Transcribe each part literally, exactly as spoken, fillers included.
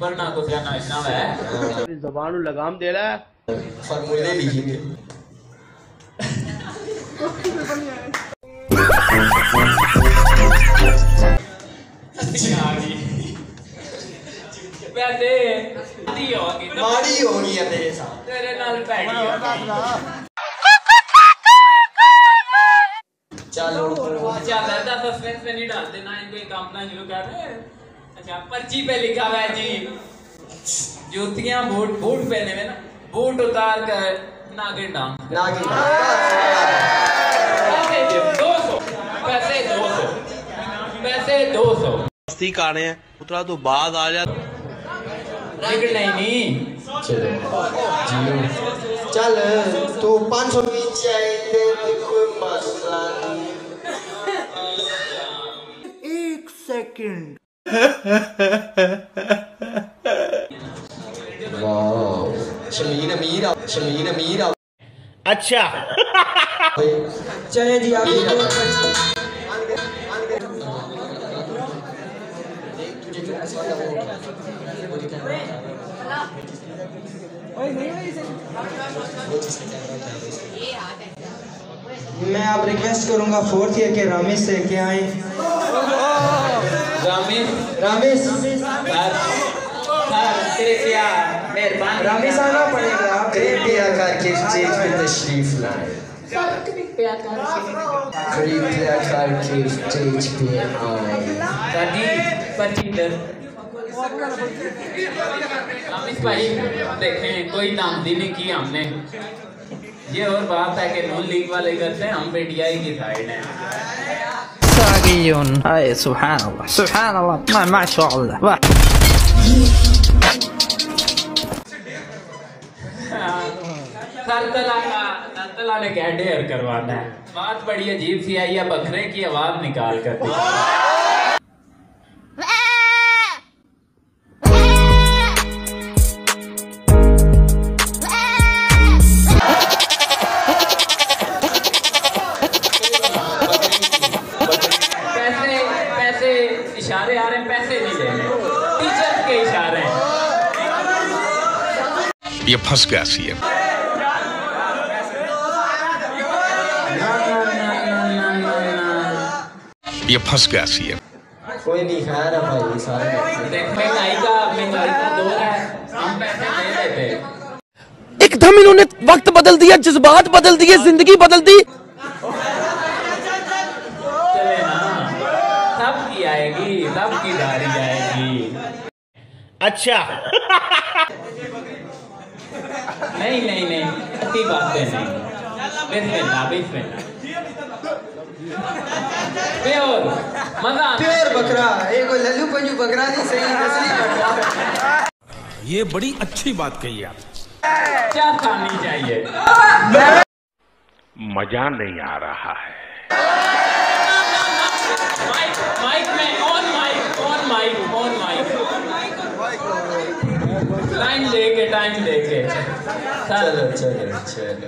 वरना कुछ ना इतना है ज़बान लगाम दे रहा है फार्मूले लिखिए। वैसे माड़ी होगी माड़ी होगी है तेरे साथ, तेरे नाल पैड़ी होगी। चलो चल ऐसा सस्पेंस में नहीं डालते ना, कोई काम ना शुरू कर रहे। अच्छा पर्ची पे लिखा हुआ है जी, जूतियां बूट बूट पहने में ना, बूट उतार कर नागिन डांस नागिन पैसे दो सौ पैसे दो सौ पैसे दो सौ मस्ती कर रहे हैं, उतरा तो बाद आ जा टिकट नहीं नहीं चलो चल तू पाँच सौ नीचे आई थे कोई मसला नहीं। एक सेकंड वाह शमीन अमीर शमीन अमीर अच्छा चले जी आप मैं आप रिक्वेस्ट करूंगा फोर्थ ईयर के रामेश से के आए। रामेश रामेश सर सर तेरे क्या मेहरबान रामेश आना पड़ेगा, कृपया करके स्टेज पे तशरीफ लाएं। कृपया कृपया करके स्टेज पे आए। दादी पर्ची दर रामेश भाई देखें कोई नामदी नहीं की हमने, ये और बात है कि नॉन लीग वाले करते हैं, हम पीटीआई की साइड हैं। सागियोन हाय सुभान अल्लाह सुभान अल्लाह माशाअल्लाह वाह। सरतला का सरतला ने क्या ढेर करवाना है, बात बड़ी अजीब सी आई है, बकरे की आवाज निकाल कर दी। इशारे आ रहे हैं, पैसे नहीं दे रहे, टीचर के इशारे हैं। ये फंस गया सी है। ये फंस गया सी है। कोई नहीं खैर है भाई सारे महंगाई का महंगाई का दौर है, हम पैसे दे देते। एकदम इन्होंने वक्त बदल दिया, जज्बात बदल दिए, जिंदगी बदल दी। चले ना, सबकी आएगी, सबकी बारी आएगी। अच्छा नहीं नहीं नहीं ऐसी बातें नहीं, बिस्मिल्लाह बिस्मिल्लाह। प्योर मजा प्योर बकरा, एक लल्लू पंजू बकरा नहीं सही असली बकरा। ये बड़ी अच्छी बात कही आप। क्या खानी चाहिए? मजा नहीं आ रहा है। माइक माइक में on mike on mike on mike time लेके टाइम लेके चलो चलो चलो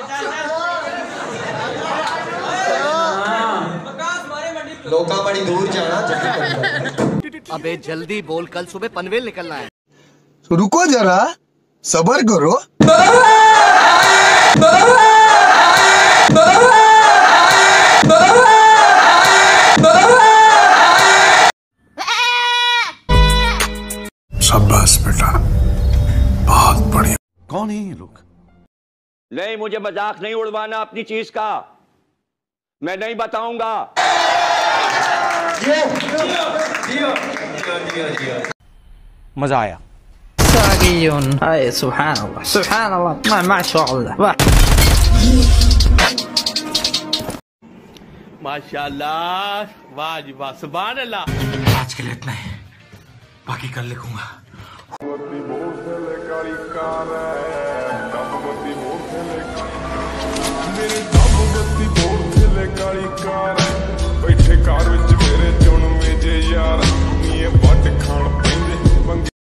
लोका बड़ी दूर जाना जल्दी। अबे जल्दी बोल, कल सुबह पनवेल निकलना है। रुको जरा सबर करो। शाबाश बेटा, बहुत बढ़िया। कौन है ये लोग? नहीं, मुझे मजाक नहीं उड़वाना अपनी चीज का, मैं नहीं बताऊंगा। मजा आया। सागियोन हाय सुभान अल्लाह सुभान अल्लाह माशाअल्लाह वाह। माशाअल्लाह वाह जी वाह सुभान अल्लाह। आज के लिए इतना ही, बाकी कल लिखूंगा। बैठे कार विच मेरे चुन में जे यार ये वट खान